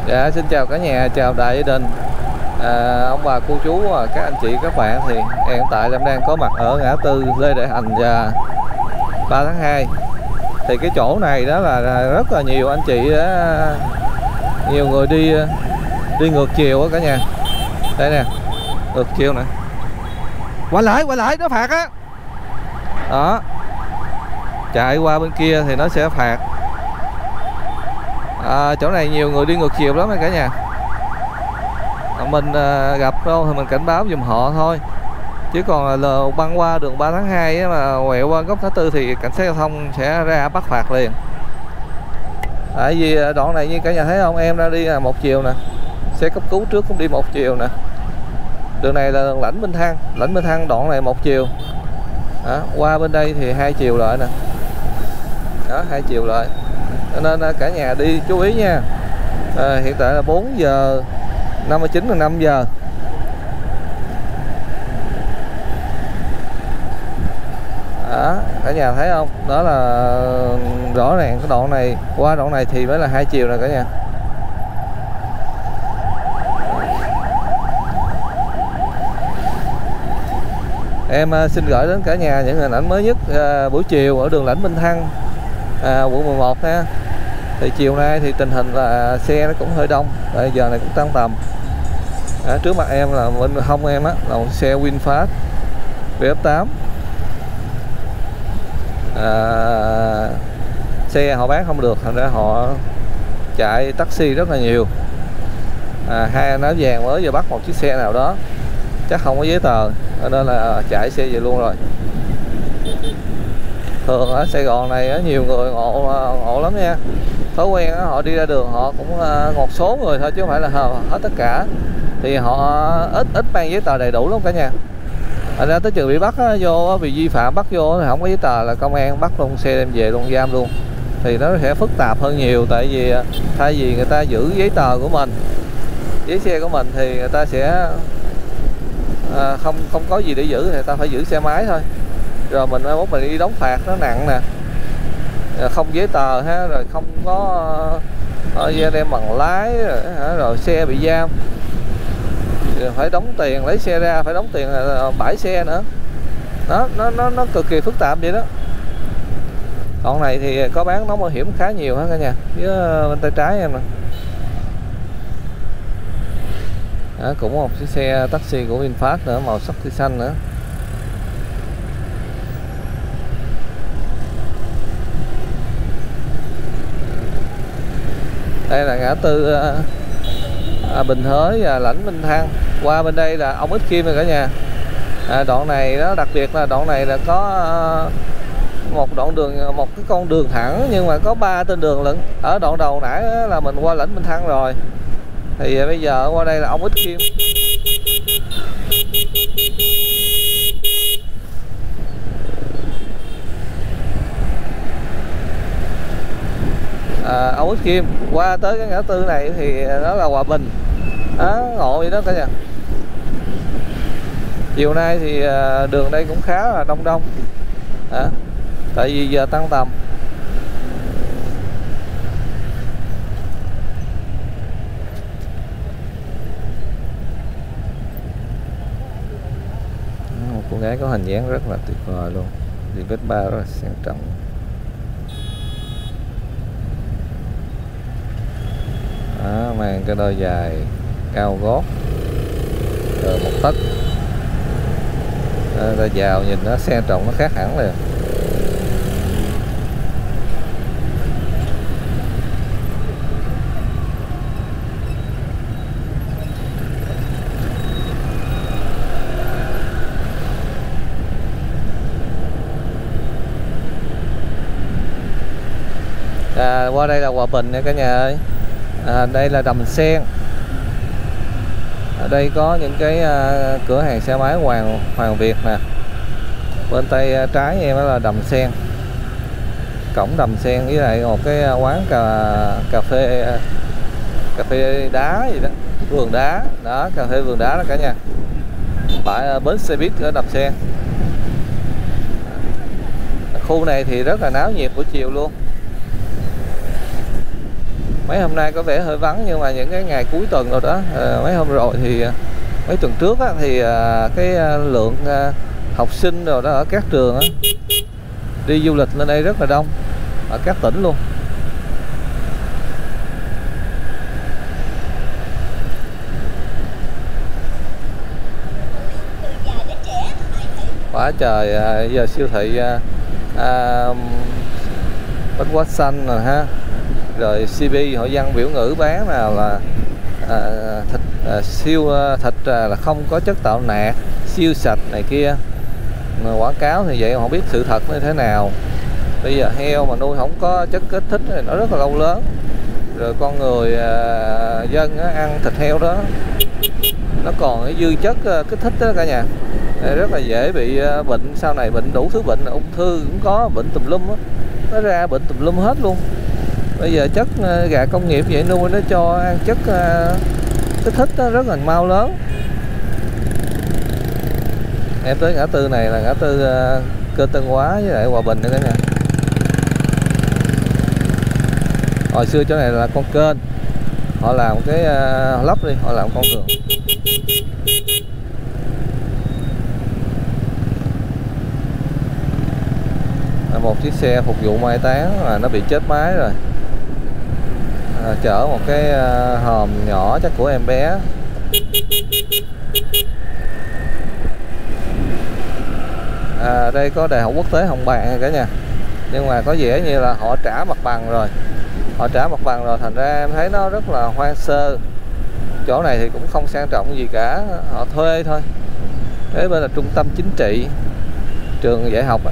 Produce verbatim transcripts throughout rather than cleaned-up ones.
Dạ, xin chào cả nhà, chào đại gia đình, à, ông bà cô chú, các anh chị các bạn. Thì hiện tại em đang có mặt ở ngã tư Lê Đại Hành và ba tháng hai. Thì cái chỗ này đó là rất là nhiều anh chị đó, nhiều người đi đi ngược chiều á cả nhà. Đây nè, ngược chiều nè, quay lại quay lại nó phạt á. Đó, chạy qua bên kia thì nó sẽ phạt. À, chỗ này nhiều người đi ngược chiều lắm cả nhà. À, mình à, gặp đâu thì mình cảnh báo giùm họ thôi, chứ còn là băng qua đường ba tháng hai á, mà quẹo qua góc ngã tư thì cảnh sát giao thông sẽ ra bắt phạt liền. Tại vì đoạn này như cả nhà thấy không, em đã đi là một chiều nè, xe cấp cứu trước cũng đi một chiều nè. Đường này là đường Lãnh Minh Thăng, Lãnh Minh Thăng đoạn này một chiều. Đó, qua bên đây thì hai chiều lại nè. Đó, hai chiều lại. Cho nên cả nhà đi chú ý nha. À, hiện tại là bốn giờ năm mươi chín là năm giờ. Đó, cả nhà thấy không? Đó là rõ ràng cái đoạn này, qua đoạn này thì mới là hai chiều nè cả nhà. Em xin gửi đến cả nhà những hình ảnh mới nhất à, buổi chiều ở đường Lãnh Minh Thăng, à, quận mười một ha. Thì chiều nay thì tình hình là xe nó cũng hơi đông, bây giờ này cũng tăng tầm. À, trước mặt em là bên hông em á là một xe VinFast vê ép tám. À, xe họ bán không được, thành ra họ chạy taxi rất là nhiều. À, hai anh áo vàng mới vừa bắt một chiếc xe nào đó chắc không có giấy tờ, nên là chạy xe về luôn rồi. Thường ở Sài Gòn này nhiều người ngộ ngộ lắm nha. Thói quen họ đi ra đường họ cũng một số người thôi chứ không phải là hết tất cả. Thì họ ít ít mang giấy tờ đầy đủ lắm cả nhà. Thành ra tới trường bị bắt vô vì vi phạm, bắt vô thì không có giấy tờ là công an bắt luôn xe đem về luôn, giam luôn. Thì nó sẽ phức tạp hơn nhiều, tại vì thay vì người ta giữ giấy tờ của mình, giấy xe của mình thì người ta sẽ à, không không có gì để giữ thì người ta phải giữ xe máy thôi. Rồi mình mốt mình đi đóng phạt nó nặng nè, không giấy tờ ha, rồi không có uh, đem bằng lái rồi, rồi xe bị giam, rồi phải đóng tiền, lấy xe ra phải đóng tiền uh, bãi xe nữa. Đó, nó nó nó cực kỳ phức tạp vậy đó. Còn này thì có bán nón bảo hiểm khá nhiều hết cả nhà, với bên tay trái em nè. Đó, cũng một chiếc xe taxi của VinFast nữa, màu sắc thì xanh nữa. Đây là ngã tư à, Bình Thới và Lãnh Minh Thăng. Qua bên đây là Ông Ích Kim rồi cả nhà. À, đoạn này nó đặc biệt là đoạn này là có à, một đoạn đường, một cái con đường thẳng nhưng mà có ba tên đường lận. Ở đoạn đầu nãy là mình qua Lãnh Minh Thăng rồi, thì bây giờ qua đây là Ông Ích Kim. À, Ông Ích Kim qua tới cái ngã tư này thì nó là Hòa Bình. Đó, ngộ vậy đó cả nhà. Chiều nay thì đường đây cũng khá là đông đông. Đó, tại vì giờ tăng tầm. Một cô gái có hình dáng rất là tuyệt vời luôn, đi Vespa rất là sang trọng. Đó, mang cái đôi giày cao gót rồi một tấc, ra vào nhìn nó sang trọng, nó khác hẳn liền. À, qua đây là Hòa Bình nha cả nhà ơi. À, đây là Đầm Sen. Ở đây có những cái uh, cửa hàng xe máy Hoàng Hoàng Việt nè. Bên tay uh, trái em đó là Đầm Sen, cổng Đầm Sen, với lại một cái uh, quán cà cà phê uh, cà phê đá gì đó, vườn đá đó, cà phê vườn đá đó cả nhà. Bãi uh, bến xe buýt ở Đầm Sen. Khu này thì rất là náo nhiệt buổi chiều luôn. Mấy hôm nay có vẻ hơi vắng, nhưng mà những cái ngày cuối tuần rồi đó, à, mấy hôm rồi thì mấy tuần trước á, thì à, cái lượng à, học sinh rồi đó ở các trường á, đi du lịch lên đây rất là đông, ở các tỉnh luôn. Quá trời, à, giờ siêu thị à, à, bánh quá xanh rồi ha, rồi xê bê họ dân biểu ngữ bán nào là à, thịt à, siêu thịt à, là không có chất tạo nạc, siêu sạch này kia. Mà quảng cáo thì vậy, không biết sự thật như thế nào. Bây giờ heo mà nuôi không có chất kích thích thì nó rất là lâu lớn, rồi con người à, dân á, ăn thịt heo đó nó còn cái dư chất à, kích thích đó cả nhà, rất là dễ bị à, bệnh sau này, bệnh đủ thứ bệnh, ung thư cũng có, bệnh tùm lum á, nó ra bệnh tùm lum hết luôn. Bây giờ chất à, gà công nghiệp vậy nuôi nó cho ăn chất à, kích thích đó, rất là mau lớn. Em tới ngã tư này là ngã tư uh, Kênh Tân Hóa với lại Hòa Bình nữa cả nhà. Hồi xưa chỗ này là con kênh, họ làm cái uh, lấp đi, họ làm con đường. Một chiếc xe phục vụ mai táng mà nó bị chết máy rồi, à, chở một cái uh, hòm nhỏ chắc của em bé. À, đây có Đại học Quốc tế Hồng Bàng cả nhà, nhưng mà có vẻ như là họ trả mặt bằng rồi, họ trả mặt bằng rồi thành ra em thấy nó rất là hoang sơ. Chỗ này thì cũng không sang trọng gì cả, họ thuê thôi. Thế bên là trung tâm chính trị, trường dạy học.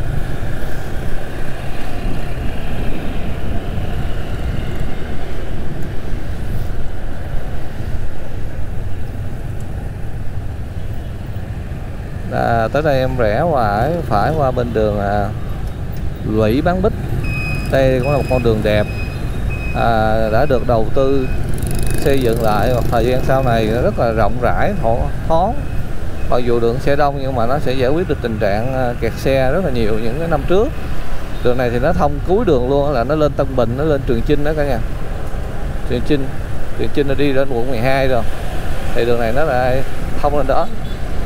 À, tới đây em rẽ qua phải qua bên đường à, Lũy Bán Bích. Đây cũng là một con đường đẹp, à, đã được đầu tư xây dựng lại một thời gian sau này rất là rộng rãi, thoáng. Mặc dù đường xe đông nhưng mà nó sẽ giải quyết được tình trạng kẹt xe rất là nhiều những cái năm trước. Đường này thì nó thông cuối đường luôn, là nó lên Tân Bình, nó lên Trường Chinh đó cả nhà. Trường Chinh, Trường Chinh nó đi đến quận mười hai rồi, thì đường này nó lại thông lên đó.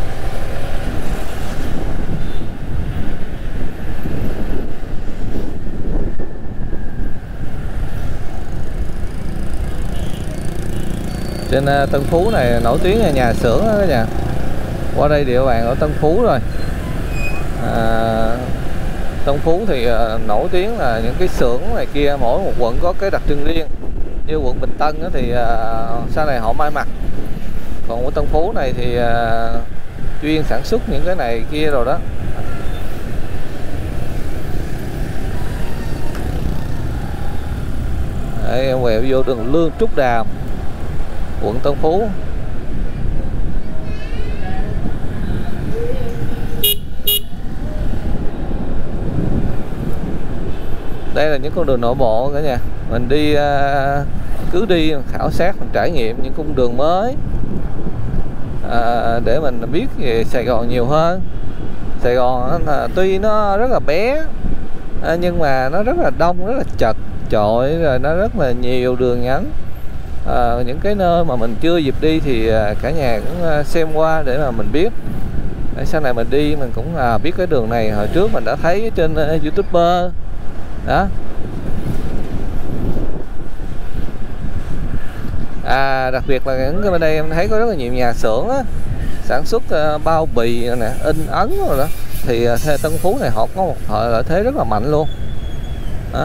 Trên Tân Phú này nổi tiếng là nhà xưởng đó cả nhà. Qua đây địa bàn ở Tân Phú rồi. À, Tân Phú thì uh, nổi tiếng là những cái xưởng này kia, mỗi một quận có cái đặc trưng riêng. Như quận Bình Tân thì uh, sau này họ may mặc. Còn ở Tân Phú này thì uh, chuyên sản xuất những cái này kia rồi đó. Đây, em quẹo vô đường Lương Trúc Đàm, quận Tân Phú. Đây là những con đường nội bộ cả nhà. Mình đi uh, cứ đi khảo sát, mình trải nghiệm những cung đường mới, uh, để mình biết về Sài Gòn nhiều hơn. Sài Gòn uh, tuy nó rất là bé, uh, nhưng mà nó rất là đông, rất là chật chội, rồi nó rất là nhiều đường nhánh. À, những cái nơi mà mình chưa dịp đi thì à, cả nhà cũng à, xem qua để mà mình biết, để sau này mình đi mình cũng à, biết cái đường này hồi trước mình đã thấy trên à, YouTuber đó. À, đặc biệt là những cái bên đây em thấy có rất là nhiều nhà xưởng á, sản xuất à, bao bì nè, in ấn rồi đó, thì à, Tân Phú này họ có một lợi thế rất là mạnh luôn đó.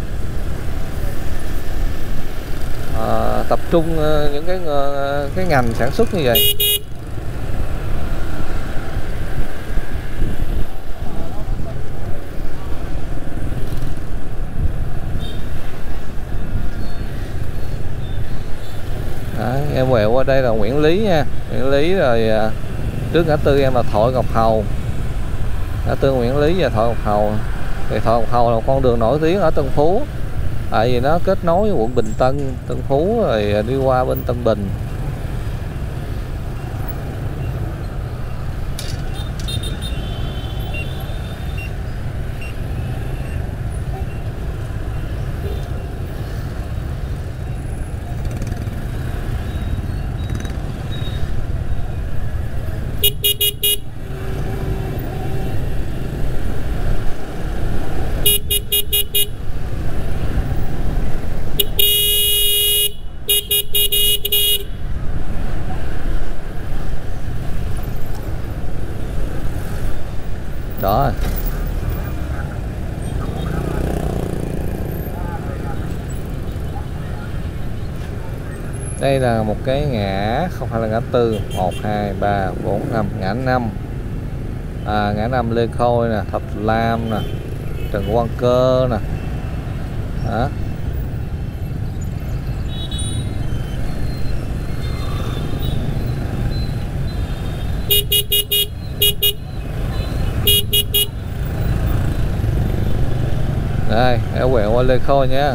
À, tập trung uh, những cái uh, cái ngành sản xuất như vậy. Đấy, em quẹo qua đây là Nguyễn Lý nha, Nguyễn Lý rồi uh, trước ngã tư em là Thoại Ngọc Hầu, ngã tư Nguyễn Lý và Thoại Ngọc Hầu. Thì Thoại Ngọc Hầu là một con đường nổi tiếng ở Tân Phú, tại vì nó kết nối với quận Bình Tân, Tân Phú rồi đi qua bên Tân Bình. có. Đây là một cái ngã, không phải là ngã tư. Một, hai, ba, bốn, năm. Ngã năm. À, ngã năm Lê Khôi nè, Thập Lam nè, Trần Quang Cơ nè. Đó. Đây, hãy quẹo qua Lê Khôi nha.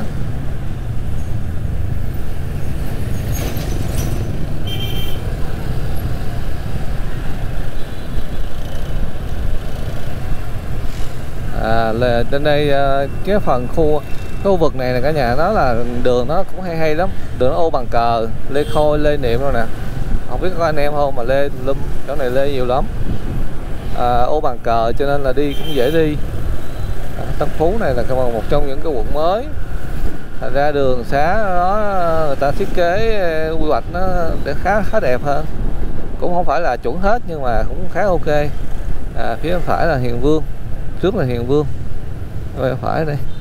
À, lên đây cái phần khu khu vực này là cả nhà, nó là đường nó cũng hay hay lắm, đường nó ô bằng cờ Lê Khôi, Lê Niệm rồi nè, không biết có anh em không mà Lê Lum chỗ này Lê nhiều lắm. À, ô bằng cờ cho nên là đi cũng dễ đi. À, Tân Phú này là một trong những cái quận mới, thành ra đường xá đó người ta thiết kế quy hoạch nó để khá khá đẹp hơn, cũng không phải là chuẩn hết nhưng mà cũng khá ok. À, phía bên phải là Hiền Vương, trước là Hiền Vương, bên phải đây